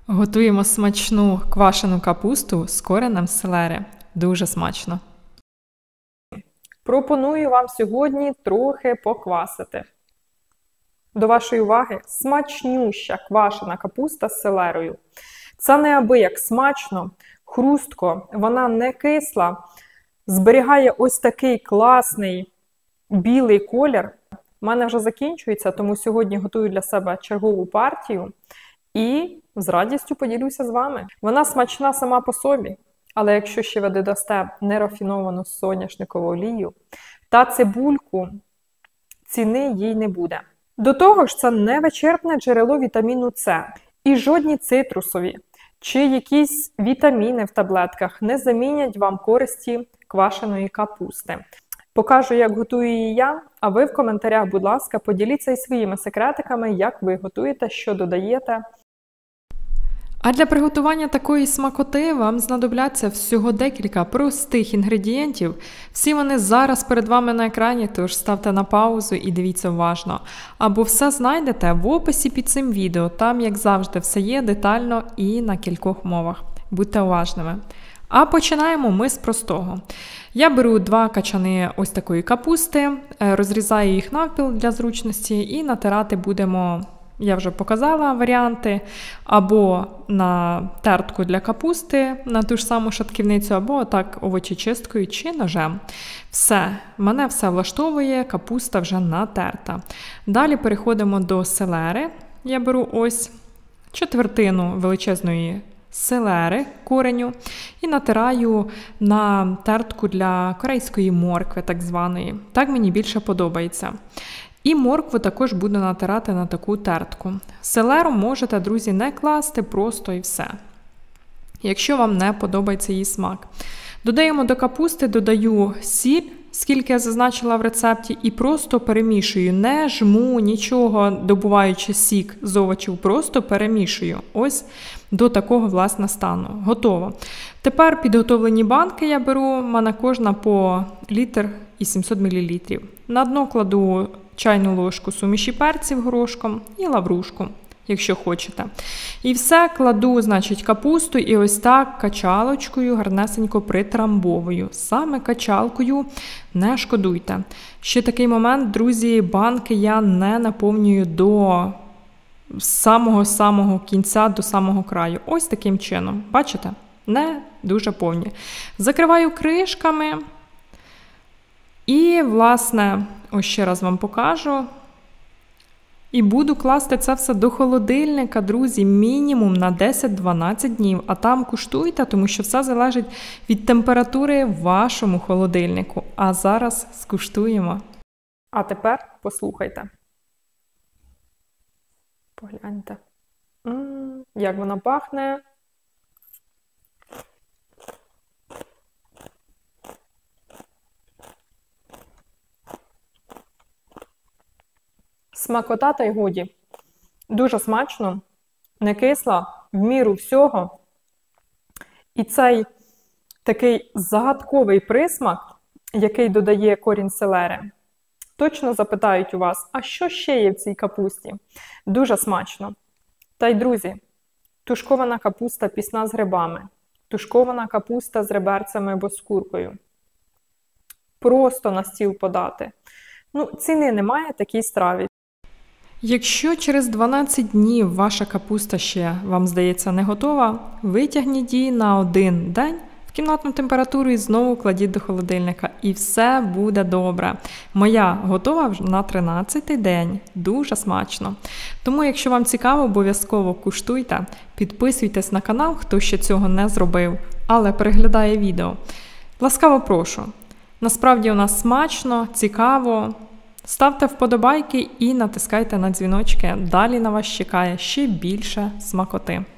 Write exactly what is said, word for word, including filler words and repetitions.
Готуємо смачну квашену капусту з коренем селери. Дуже смачно. Пропоную вам сьогодні трохи поквасити. До вашої уваги смачнюща квашена капуста з селерою. Це неабияк смачно, хрустко, вона не кисла, зберігає ось такий класний білий колір. У мене вже закінчується, тому сьогодні готую для себе чергову партію і з радістю поділюся з вами. Вона смачна сама по собі, але якщо ще ви додасте нерафіновану соняшникову олію та цибульку, ціни їй не буде. До того ж, це невичерпне джерело вітаміну С. І жодні цитрусові чи якісь вітаміни в таблетках не замінять вам користі квашеної капусти. Покажу, як готую її я, а ви в коментарях, будь ласка, поділіться і своїми секретиками, як ви готуєте, що додаєте. А для приготування такої смакоти вам знадобляться всього декілька простих інгредієнтів. Всі вони зараз перед вами на екрані, тож ставте на паузу і дивіться уважно. Або все знайдете в описі під цим відео, там, як завжди, все є детально і на кількох мовах. Будьте уважними. А починаємо ми з простого. Я беру два качани ось такої капусти, розрізаю їх навпіл для зручності і натирати будемо, я вже показала варіанти, або на тертку для капусти, на ту ж саму шатківницю, або так овочечисткою чи ножем. Все, мене все влаштовує, капуста вже натерта. Далі переходимо до селери. Я беру ось четвертину величезної селери, кореню, і натираю на тертку для корейської моркви, так званої. Так мені більше подобається. І моркву також буду натирати на таку тертку. Селеру можете, друзі, не класти, просто і все. Якщо вам не подобається її смак. Додаємо до капусти, додаю сіль, скільки я зазначила в рецепті, і просто перемішую. Не жму нічого, добуваючи сік з овочів, просто перемішую. Ось до такого, власне, стану. Готово. Тепер підготовлені банки я беру, в мене кожна по літр і сімсот мілілітрів. На дно кладу чайну ложку суміші перців горошком і лаврушку, якщо хочете. І все, кладу, значить, капусту і ось так качалочкою гарнесенько притрамбовую. Саме качалкою не шкодуйте. Ще такий момент, друзі, банки я не наповнюю до самого-самого кінця, до самого краю. Ось таким чином. Бачите? Не дуже повні. Закриваю кришками. І, власне, ось ще раз вам покажу. І буду класти це все до холодильника, друзі, мінімум на десять-дванадцять днів. А там куштуйте, тому що все залежить від температури в вашому холодильнику. А зараз скуштуємо. А тепер послухайте. Погляньте. М-м, як вона пахне. Смакота та й годі. Дуже смачно, не кисла, в міру всього. І цей такий загадковий присмак, який додає корінь селери, точно запитають у вас, а що ще є в цій капусті? Дуже смачно. Та й, друзі, тушкована капуста пісна з грибами, тушкована капуста з реберцями або з куркою. Просто на стіл подати. Ну, ціни немає такій страві. Якщо через дванадцять днів ваша капуста ще, вам здається, не готова, витягніть її на один день в кімнатну температуру і знову кладіть до холодильника. І все буде добре. Моя готова на тринадцятий день. Дуже смачно. Тому, якщо вам цікаво, обов'язково куштуйте. Підписуйтесь на канал, хто ще цього не зробив, але переглядає відео. Ласкаво прошу. Насправді у нас смачно, цікаво. Ставте вподобайки і натискайте на дзвіночки. Далі на вас чекає ще більше смакоти.